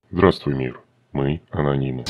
Здравствуй, мир. Мы анонимы.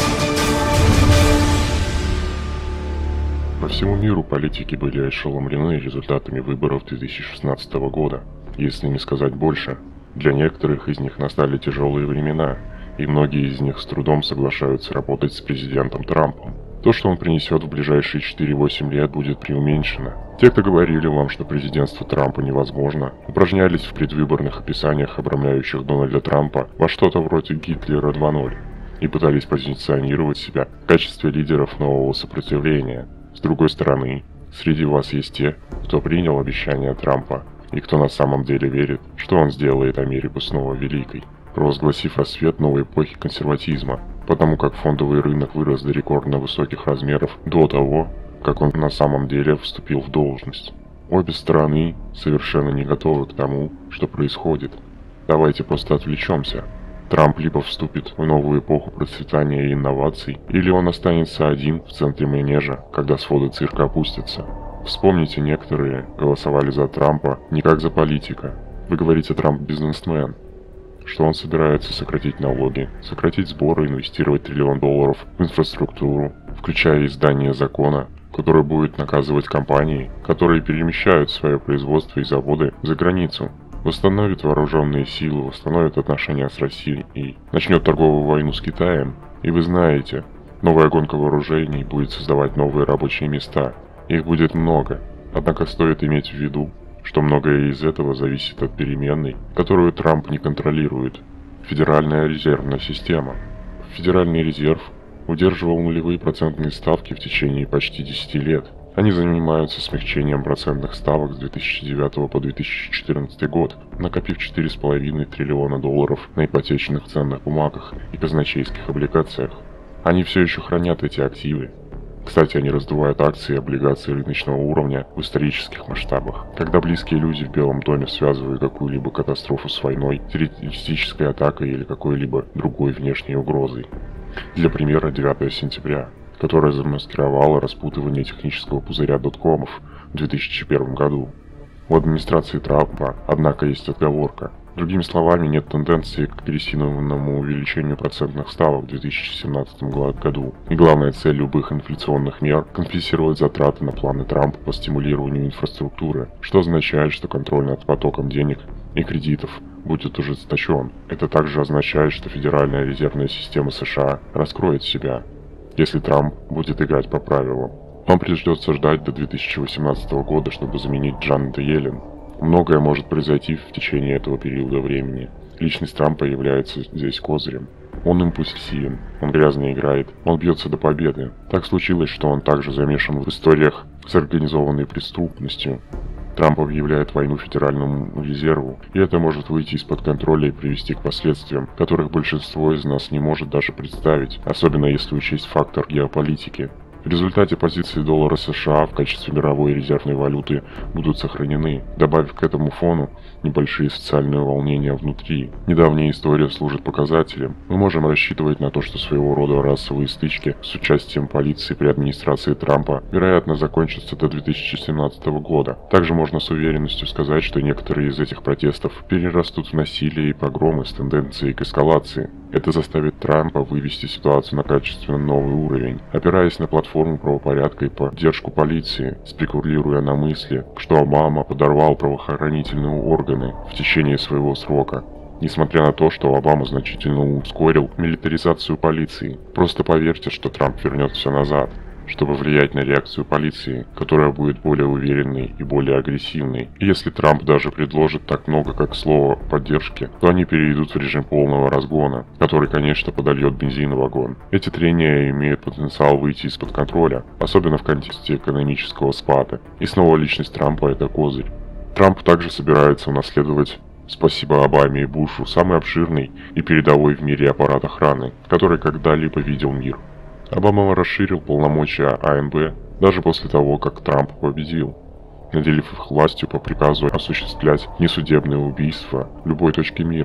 По всему миру политики были ошеломлены результатами выборов 2016 года. Если не сказать больше, для некоторых из них настали тяжелые времена, и многие из них с трудом соглашаются работать с президентом Трампом. То, что он принесет в ближайшие 4-8 лет, будет преуменьшено. Те, кто говорили вам, что президентство Трампа невозможно, упражнялись в предвыборных описаниях, обрамляющих Дональда Трампа во что-то вроде Гитлера 2.0, и пытались позиционировать себя в качестве лидеров нового сопротивления. С другой стороны, среди вас есть те, кто принял обещания Трампа, и кто на самом деле верит, что он сделает Америку снова великой, провозгласив расцвет новой эпохи консерватизма, потому как фондовый рынок вырос до рекордно высоких размеров до того, как он на самом деле вступил в должность. Обе стороны совершенно не готовы к тому, что происходит. Давайте просто отвлечемся. Трамп либо вступит в новую эпоху процветания и инноваций, или он останется один в центре манежа, когда своды цирка опустятся. Вспомните, некоторые голосовали за Трампа не как за политика. Вы говорите, Трамп бизнесмен. Что он собирается сократить налоги, сократить сборы, инвестировать $1 триллион в инфраструктуру, включая издание закона, который будет наказывать компании, которые перемещают свое производство и заводы за границу, восстановит вооруженные силы, восстановит отношения с Россией и начнет торговую войну с Китаем. И вы знаете, новая гонка вооружений будет создавать новые рабочие места. Их будет много, однако стоит иметь в виду, что многое из этого зависит от переменной, которую Трамп не контролирует. Федеральная резервная система. Федеральный резерв удерживал нулевые процентные ставки в течение почти 10 лет. Они занимаются смягчением процентных ставок с 2009 по 2014 год, накопив $4,5 триллиона на ипотечных ценных бумагах и казначейских облигациях. Они все еще хранят эти активы. Кстати, они раздувают акции и облигации рыночного уровня в исторических масштабах. Когда близкие люди в Белом доме связывают какую-либо катастрофу с войной, террористической атакой или какой-либо другой внешней угрозой. Для примера, 9 сентября, которая замаскировала распутывание технического пузыря доткомов в 2001 году. У администрации Трампа, однако, есть отговорка. Другими словами, нет тенденции к агрессивному увеличению процентных ставок в 2017 году. И главная цель любых инфляционных мер – компенсировать затраты на планы Трампа по стимулированию инфраструктуры, что означает, что контроль над потоком денег и кредитов будет ужесточен. Это также означает, что Федеральная резервная система США раскроет себя, если Трамп будет играть по правилам. Вам придется ждать до 2018 года, чтобы заменить Джанет Йеллен. Многое может произойти в течение этого периода времени. Личность Трампа является здесь козырем. Он импульсивен, он грязно играет, он бьется до победы. Так случилось, что он также замешан в историях с организованной преступностью. Трамп объявляет войну Федеральному резерву, и это может выйти из-под контроля и привести к последствиям, которых большинство из нас не может даже представить, особенно если учесть фактор геополитики. В результате позиции доллара США в качестве мировой резервной валюты будут сохранены, добавив к этому фону небольшие социальные волнения внутри. Недавняя история служит показателем. Мы можем рассчитывать на то, что своего рода расовые стычки с участием полиции при администрации Трампа, вероятно, закончатся до 2017 года. Также можно с уверенностью сказать, что некоторые из этих протестов перерастут в насилие и погромы с тенденцией к эскалации. Это заставит Трампа вывести ситуацию на качественно новый уровень, опираясь на платформу правопорядка и поддержку полиции, спекулируя на мысли, что Обама подорвал правоохранительные органы в течение своего срока. Несмотря на то, что Обама значительно ускорил милитаризацию полиции, просто поверьте, что Трамп вернет все назад, чтобы влиять на реакцию полиции, которая будет более уверенной и более агрессивной. И если Трамп даже предложит так много, как слово поддержки, то они перейдут в режим полного разгона, который, конечно, подольет бензин в вагон. Эти трения имеют потенциал выйти из-под контроля, особенно в контексте экономического спада. И снова личность Трампа – это козырь. Трамп также собирается унаследовать, спасибо Обаме и Бушу, самый обширный и передовой в мире аппарат охраны, который когда-либо видел мир. Обама расширил полномочия АМБ даже после того, как Трамп победил, наделив их властью по приказу осуществлять несудебные убийства в любой точке мира.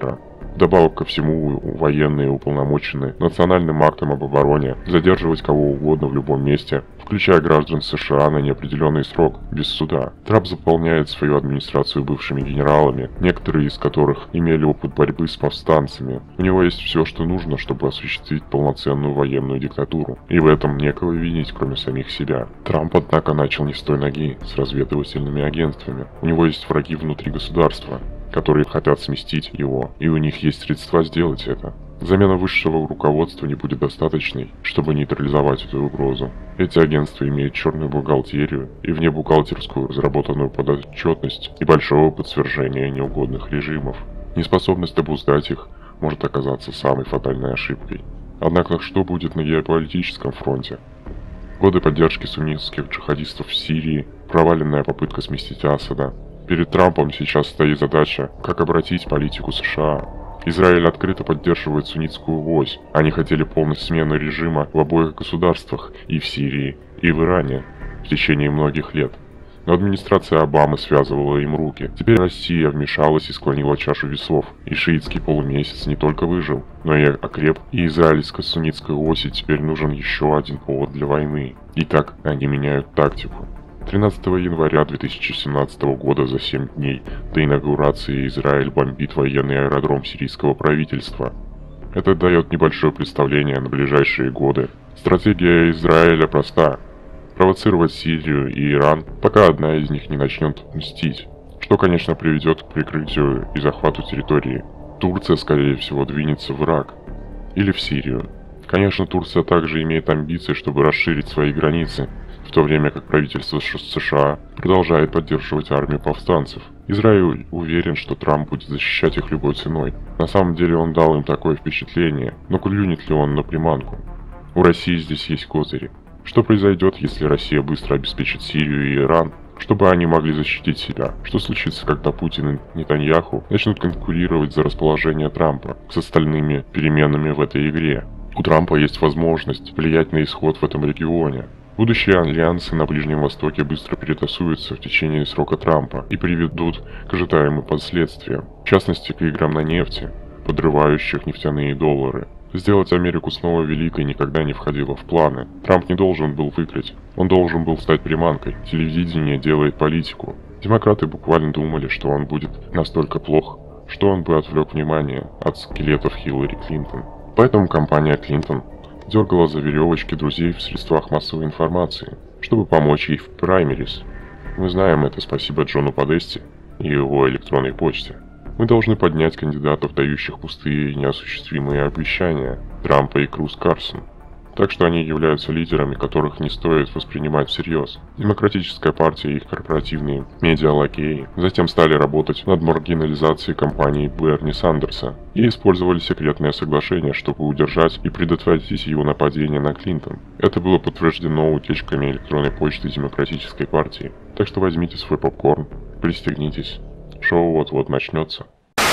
Вдобавок ко всему, военные уполномочены национальным актом об обороне задерживать кого угодно в любом месте, включая граждан США на неопределенный срок, без суда. Трамп заполняет свою администрацию бывшими генералами, некоторые из которых имели опыт борьбы с повстанцами. У него есть все, что нужно, чтобы осуществить полноценную военную диктатуру, и в этом некого винить, кроме самих себя. Трамп, однако, начал не с той ноги, с разведывательными агентствами. У него есть враги внутри государства, которые хотят сместить его, и у них есть средства сделать это. Замена высшего руководства не будет достаточной, чтобы нейтрализовать эту угрозу. Эти агентства имеют черную бухгалтерию и внебухгалтерскую разработанную подотчетность и большой опыт свержения неугодных режимов. Неспособность обуздать их может оказаться самой фатальной ошибкой. Однако что будет на геополитическом фронте? Годы поддержки суннитских джихадистов в Сирии, проваленная попытка сместить Асада. Перед Трампом сейчас стоит задача, как обратить политику США. Израиль открыто поддерживает суннитскую ось. Они хотели полной смены режима в обоих государствах, и в Сирии, и в Иране, в течение многих лет. Но администрация Обамы связывала им руки. Теперь Россия вмешалась и склонила чашу весов. И шиитский полумесяц не только выжил, но и окреп. И израильско-суннитской оси теперь нужен еще один повод для войны. Итак, они меняют тактику. 13 января 2017 года, за 7 дней до инаугурации, Израиль бомбит военный аэродром сирийского правительства. Это дает небольшое представление на ближайшие годы. Стратегия Израиля проста: провоцировать Сирию и Иран, пока одна из них не начнет мстить, что, конечно, приведет к прикрытию и захвату территории. Турция, скорее всего, двинется в Ирак или в Сирию. Конечно, Турция также имеет амбиции, чтобы расширить свои границы, в то время как правительство США продолжает поддерживать армию повстанцев. Израиль уверен, что Трамп будет защищать их любой ценой. На самом деле он дал им такое впечатление, но клюнет ли он на приманку? У России здесь есть козыри. Что произойдет, если Россия быстро обеспечит Сирию и Иран, чтобы они могли защитить себя? Что случится, когда Путин и Нетаньяху начнут конкурировать за расположение Трампа с остальными переменами в этой игре? У Трампа есть возможность влиять на исход в этом регионе. Будущие альянсы на Ближнем Востоке быстро перетасуются в течение срока Трампа и приведут к ожидаемым последствиям, в частности к играм на нефти, подрывающих нефтяные доллары. Сделать Америку снова великой никогда не входило в планы. Трамп не должен был выиграть, он должен был стать приманкой. Телевидение делает политику. Демократы буквально думали, что он будет настолько плох, что он бы отвлек внимание от скелетов Хиллари Клинтон. Поэтому компания Клинтон дергала за веревочки друзей в средствах массовой информации, чтобы помочь ей в праймерис. Мы знаем это спасибо Джону Подесте и его электронной почте. Мы должны поднять кандидатов, дающих пустые и неосуществимые обещания, Трампа и Круз Карсон. Так что они являются лидерами, которых не стоит воспринимать всерьез. Демократическая партия и их корпоративные медиалакеи затем стали работать над маргинализацией компании Берни Сандерса и использовали секретное соглашение, чтобы удержать и предотвратить его нападение на Клинтон. Это было подтверждено утечками электронной почты Демократической партии. Так что возьмите свой попкорн, пристегнитесь. Шоу вот-вот начнется.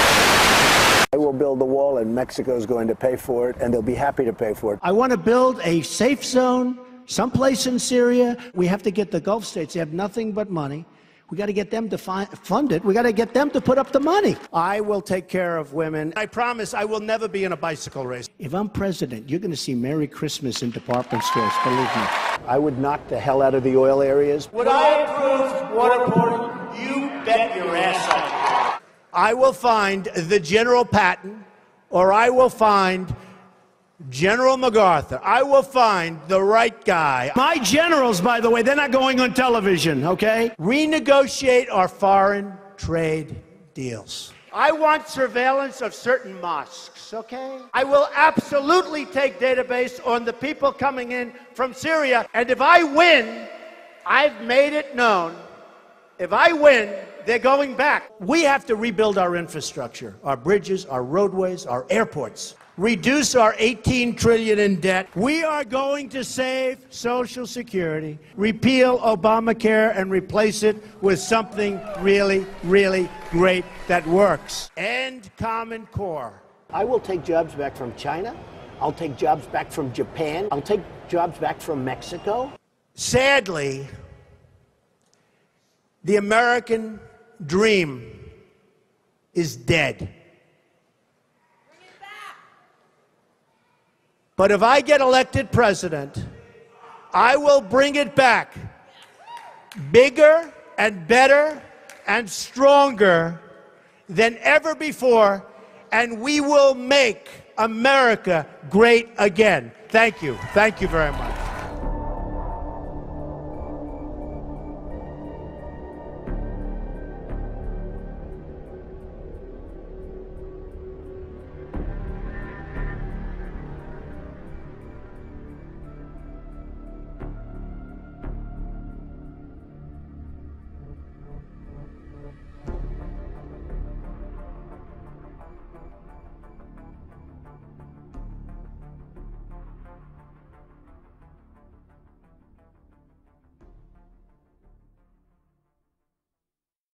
I will build the wall, and Mexico is going to pay for it, and they'll be happy to pay for it. I want to build a safe zone someplace in Syria. We have to get the Gulf states. They have nothing but money. We got to get them to fund it. We got to get them to put up the money. I will take care of women. I promise I will never be in a bicycle race. If I'm president, you're going to see Merry Christmas in department stores, believe me. I would knock the hell out of the oil areas. Would I approve waterboarding? You bet your ass off. I will find the General Patton, or I will find General MacArthur. I will find the right guy. My generals, by the way, they're not going on television, okay? Renegotiate our foreign trade deals. I want surveillance of certain mosques, okay? I will absolutely take database on the people coming in from Syria. And if I win, I've made it known, if I win, they're going back. We have to rebuild our infrastructure, our bridges, our roadways, our airports. Reduce our $18 trillion in debt. We are going to save Social Security, repeal Obamacare, and replace it with something really, really great that works. End Common Core. I will take jobs back from China. I'll take jobs back from Japan. I'll take jobs back from Mexico. Sadly, the American dream is dead. But if I get elected president, I will bring it back bigger and better and stronger than ever before, and we will make America great again. Thank you. Thank you very much.